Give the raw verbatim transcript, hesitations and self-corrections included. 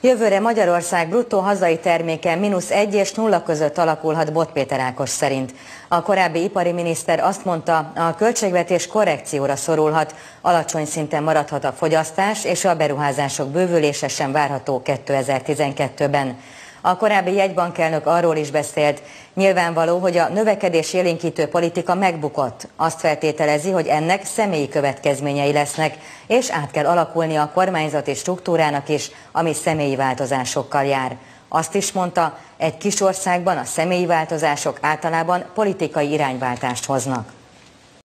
Jövőre Magyarország bruttó hazai terméke mínusz egy és nulla között alakulhat Bot Péter Ákos szerint. A korábbi ipari miniszter azt mondta, a költségvetés korrekcióra szorulhat, alacsony szinten maradhat a fogyasztás és a beruházások bővülése sem várható kétezer-tizenkettőben. A korábbi jegybankelnök arról is beszélt, nyilvánvaló, hogy a növekedés élénkítő politika megbukott. Azt feltételezi, hogy ennek személyi következményei lesznek, és át kell alakulni a kormányzati struktúrának is, ami személyi változásokkal jár. Azt is mondta, egy kis országban a személyi változások általában politikai irányváltást hoznak.